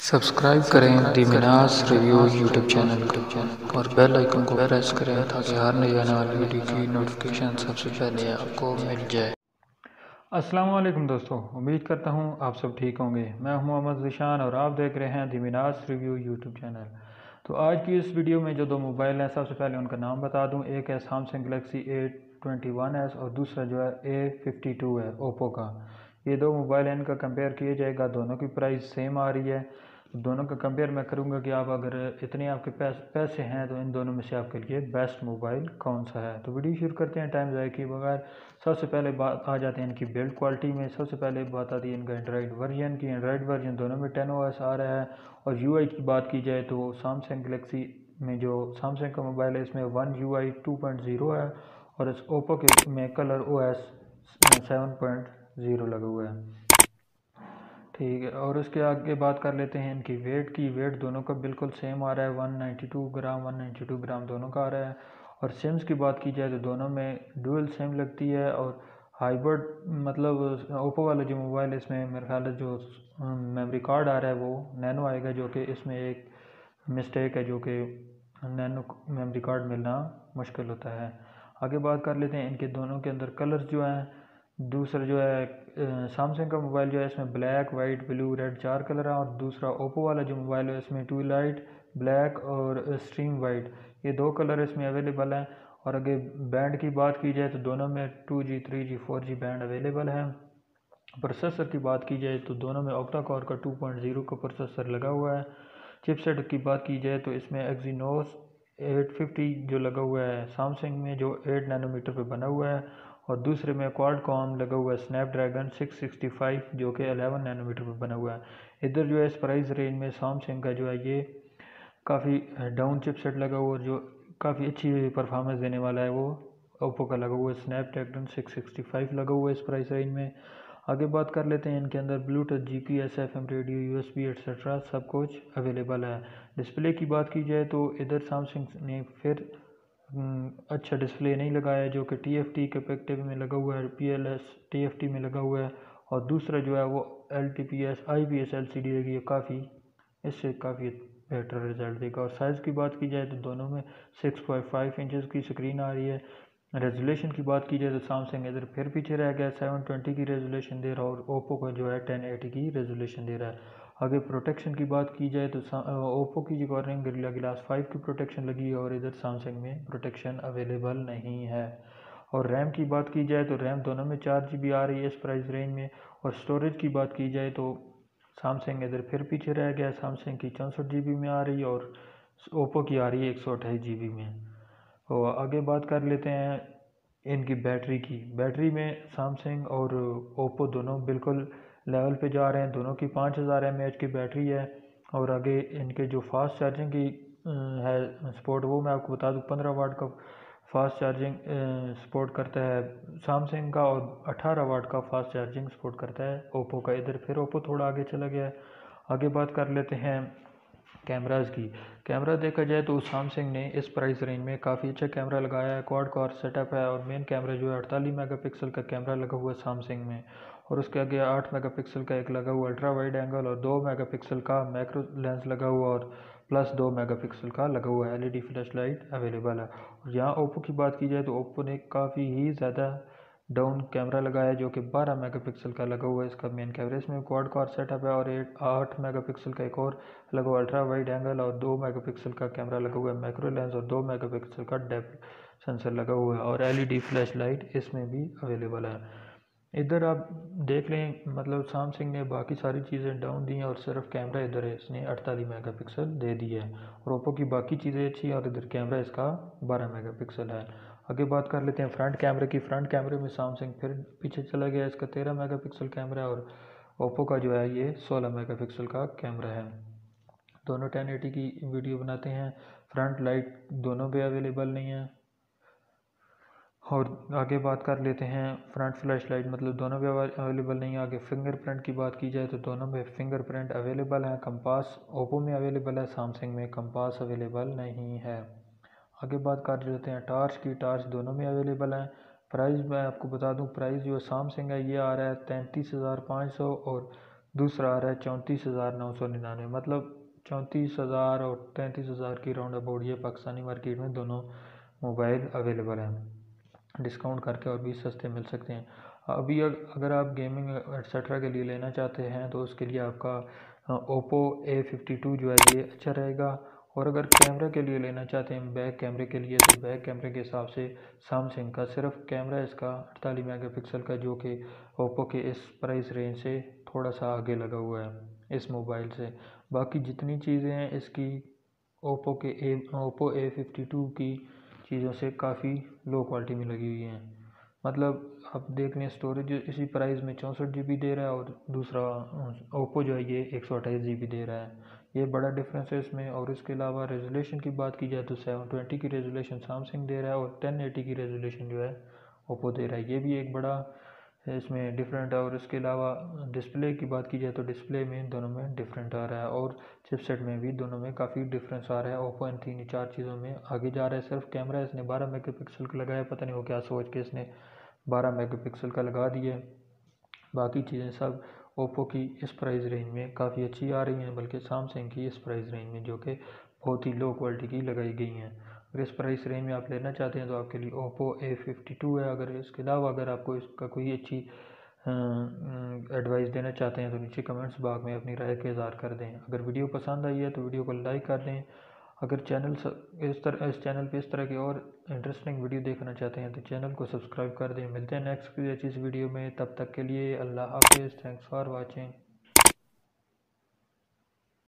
Subscribe करें the Minas reviews YouTube channel को और बेल आइकन को प्रेस करें ताकि हर नई आने वाली वीडियो की नोटिफिकेशन सबसे पहले आपको मिल जाए। अस्सलाम वालेकुम दोस्तों, उम्मीद करता हूँ आप सब ठीक होंगे। मैं हूँ मोहम्मद ज़ीशान और आप देख रहे हैं the Minas review YouTube channel. तो आज की इस वीडियो में जो दो मोबाइल हैं, सबसे पहले उनका नाम बता दूँ। एक है सैमसंग गलेक्सी A21s और दूसरा जो है A52 है ओप्पो का। ये दो मोबाइल हैं, इनका कंपेयर किया जाएगा। दोनों की प्राइस सेम आ रही है। दोनों का कंपेयर मैं करूँगा कि आप अगर इतने आपके पैसे हैं तो इन दोनों में से आपके लिए बेस्ट मोबाइल कौन सा है। तो वीडियो शुरू करते हैं टाइम ज़ाया किए बगैर। सबसे पहले बात आ जाते हैं इनकी बिल्ड क्वालिटी में। सबसे पहले बात आती है इनका एंड्रॉइड वर्जन की। एंड्रॉइड वर्जन दोनों में 10OS आ रहा है। और यूआई की बात की जाए तो सैमसंग गलेक्सी में जो सैमसंग का मोबाइल है इसमें वन UI 2.0 है और इस ओप्पो के में कलर OS 7.0 लगा हुआ है। ठीक है, और उसके आगे बात कर लेते हैं इनकी वेट की। वेट दोनों का बिल्कुल सेम आ रहा है, 192 ग्राम 192 ग्राम दोनों का आ रहा है। और सिम्स की बात की जाए तो दोनों में डुअल सिम लगती है और हाइब्रिड, मतलब ओप्पो वाला जो मोबाइल है इसमें मेरे ख्याल है जो मेमोरी कार्ड आ रहा है वो नैनो आएगा, जो कि इसमें एक मिस्टेक है, जो कि नैनो मेमोरी कार्ड मिलना मुश्किल होता है। आगे बात कर लेते हैं इनके दोनों के अंदर कलर्स जो हैं। दूसरा जो है सैमसंग का मोबाइल जो है इसमें black white blue red 4 colour है और दूसरा ओप्पो वाला जो मोबाइल है इसमें ट्विलाइट ब्लैक और स्ट्रीम वाइट, ये दो कलर इसमें अवेलेबल हैं। और अगर बैंड की बात की जाए तो दोनों में 2G 3G 4G band available है। प्रोसेसर की बात की जाए तो दोनों में ऑक्टा कोर का 2.0 का प्रोसेसर लगा हुआ है। चिपसेट की बात की जाए तो इसमें एक्जीनोस 850 जो लगा हुआ है सैमसंग में, जो 8 नैनोमीटर पे बना हुआ है। और दूसरे में क्वाडकॉम लगा हुआ है स्नैपड्रैगन 665 जो कि 11 नैनोमीटर पे बना हुआ है। इधर जो है इस प्राइस रेंज में सैमसंग का जो है ये काफ़ी डाउन चिपसेट लगा हुआ है जो काफ़ी अच्छी परफॉर्मेंस देने वाला है, वो ओप्पो का लगा हुआ है स्नैपड्रैगन 665 लगा हुआ है इस प्राइस रेंज में। आगे बात कर लेते हैं इनके अंदर Bluetooth GPS FM radio USB etcetera सब कुछ अवेलेबल है। डिस्प्ले की बात की जाए तो इधर सैमसंग ने फिर अच्छा डिस्प्ले नहीं लगाया है, जो कि TFT कैपेसिटिव में लगा हुआ है, PLS TFT में लगा हुआ है। और दूसरा जो है वो LTPS IPS LCD लगी है, काफ़ी इससे काफ़ी बेहतर रिजल्ट देगा। और साइज़ की बात की जाए तो दोनों में 6.5 इंचज़ की स्क्रीन आ रही है। रेजोल्यूशन की बात की जाए तो सैमसंग इधर फिर पीछे रह गया, 720 की रेजोल्यूशन दे रहा है और ओप्पो का जो है 1080 की रेजोल्यूशन दे रहा है। आगे प्रोटेक्शन की बात की जाए तो ओप्पो की जो कॉर्निंग गोरिल्ला ग्लास 5 की प्रोटेक्शन लगी है और इधर सैमसंग में प्रोटेक्शन अवेलेबल नहीं है। और रैम की बात की जाए तो रैम दोनों में 4GB आ रही है इस प्राइस रेंज में। और स्टोरेज की बात की जाए तो सैमसंग इधर फिर पीछे रह गया, सैमसंग की 64GB में आ रही है और ओप्पो की आ रही है 128GB में। और आगे बात कर लेते हैं इनकी बैटरी की। बैटरी में सैमसंग और ओप्पो दोनों बिल्कुल लेवल पे जा रहे हैं, दोनों की 5000 mAh की बैटरी है। और आगे इनके जो फास्ट चार्जिंग की है सपोर्ट, वो मैं आपको बता दूं 15 वाट का फास्ट चार्जिंग सपोर्ट करता है सैमसंग का और 18 वाट का फास्ट चार्जिंग सपोर्ट करता है ओप्पो का। इधर फिर ओप्पो थोड़ा आगे चला गया है। आगे बात कर लेते हैं कैमराज़ की। कैमरा देखा जाए तो सैमसंग ने इस प्राइस रेंज में काफ़ी अच्छा कैमरा लगाया है, क्वाड कोर सेटअप है और मेन कैमरा जो है 48 मेगापिक्सल का कैमरा लगा हुआ है सैमसंग में। और उसके आगे 8 मेगापिक्सल का एक लगा हुआ अल्ट्रा वाइड एंगल और 2 मेगापिक्सल का मैक्रो लेंस लगा हुआ और प्लस 2 मेगापिक्सल का लगा हुआ LED फ्लैश लाइट अवेलेबल है। और यहाँ ओप्पो की बात की जाए तो ओप्पो ने काफ़ी ही ज़्यादा डाउन कैमरा लगाया है, जो कि 12 मेगापिक्सल का लगा हुआ है इसका मेन कैमरा। इसमें क्वाड कोर सेटअप है और 8 मेगापिक्सल का एक और लगा हुआ अल्ट्रा वाइड एंगल और 2 मेगापिक्सल का कैमरा लगा हुआ है मैक्रो लेंस और 2 मेगापिक्सल का डेप्थ सेंसर लगा हुआ है और LED फ्लैश लाइट इसमें भी अवेलेबल है। इधर आप देख लें, मतलब सैमसंग ने बाकी सारी चीज़ें डाउन दी हैं और सिर्फ कैमरा इधर है इसने 48 मेगापिक्सल दे दिया है। और ओप्पो की बाकी चीज़ें अच्छी हैं और इधर कैमरा इसका 12 मेगापिक्सल है। आगे बात कर लेते हैं फ्रंट कैमरे की। फ्रंट कैमरे में सैमसंग फिर पीछे चला गया, इसका 13 मेगापिक्सल कैमरा है और ओप्पो का जो है ये 16 मेगापिक्सल का कैमरा है। दोनों 1080 की वीडियो बनाते हैं। फ्रंट लाइट दोनों पे अवेलेबल नहीं है। और आगे बात कर लेते हैं फ्रंट फ्लैश लाइट, मतलब दोनों पे अवेलेबल नहीं है। आगे फिंगरप्रिंट की बात की जाए तो दोनों में फिंगरप्रिंट अवेलेबल है। कंपास ओप्पो में अवेलेबल है, सैमसंग में कंपास अवेलेबल नहीं है। आगे बात कर लेते हैं टार्च की। टार्च दोनों में अवेलेबल है। प्राइस मैं आपको बता दूं, प्राइस जो सैमसंग है ये आ रहा है 33,500 और दूसरा आ रहा है 34,999, मतलब 34,000 और 33,000 की राउंड अबाउट ये पाकिस्तानी मार्केट में दोनों मोबाइल अवेलेबल हैं। डिस्काउंट करके और भी सस्ते मिल सकते हैं। अभी अगर आप गेमिंग एट्सेट्रा के लिए लेना चाहते हैं तो उसके लिए आपका ओप्पो A52 जो है ये अच्छा रहेगा। और अगर कैमरा के लिए लेना चाहते हैं बैक कैमरे के लिए, तो बैक कैमरे के हिसाब से सैमसंग का सिर्फ कैमरा इसका 48 मेगापिक्सल का, जो कि ओप्पो के इस प्राइस रेंज से थोड़ा सा आगे लगा हुआ है इस मोबाइल से। बाकी जितनी चीज़ें हैं इसकी ओप्पो A52 की चीज़ों से काफ़ी लो क्वालिटी में लगी हुई हैं। मतलब आप देख लें, स्टोरेज इसी प्राइस में 64 GB दे रहा है और दूसरा ओप्पो जो है ये 128 GB दे रहा है। ये बड़ा डिफरेंस है इसमें। और इसके अलावा रेजोल्यूशन की बात की जाए तो 720 की रेजोल्यूशन सैमसंग दे रहा है और 1080 की रेजोल्यूशन जो है ओप्पो दे रहा है। ये भी एक बड़ा इसमें डिफरेंट है। और इसके अलावा डिस्प्ले की बात की जाए तो डिस्प्ले में दोनों में डिफरेंट आ रहा है और चिपसेट में भी दोनों में काफ़ी डिफरेंस आ रहा है। ओप्पो इन 3-4 चीज़ों में आगे जा रहा है। सिर्फ कैमरा इसने 12 मेगापिक्सल का लगाया, पता नहीं वो क्या सोच के इसने 12 मेगापिक्सल का लगा दिया। बाकी चीज़ें सब ओप्पो की इस प्राइस रेंज में काफ़ी अच्छी आ रही हैं, बल्कि सैमसंग की इस प्राइस रेंज में जो कि बहुत ही लो क्वालिटी की लगाई गई हैं। अगर इस प्राइस रेंज में आप लेना चाहते हैं तो आपके लिए ओप्पो A52 है। अगर इसके अलावा अगर आपको इसका कोई अच्छी एडवाइस देना चाहते हैं तो नीचे कमेंट्स बॉक्स में अपनी राय का इज़हार कर दें। अगर वीडियो पसंद आई है तो वीडियो को लाइक कर दें। अगर इस चैनल पे इस तरह की और इंटरेस्टिंग वीडियो देखना चाहते हैं तो चैनल को सब्सक्राइब कर दें। मिलते हैं नेक्स्ट किसी अच्छी वीडियो में, तब तक के लिए अल्लाह हाफिज़। Thanks for watching.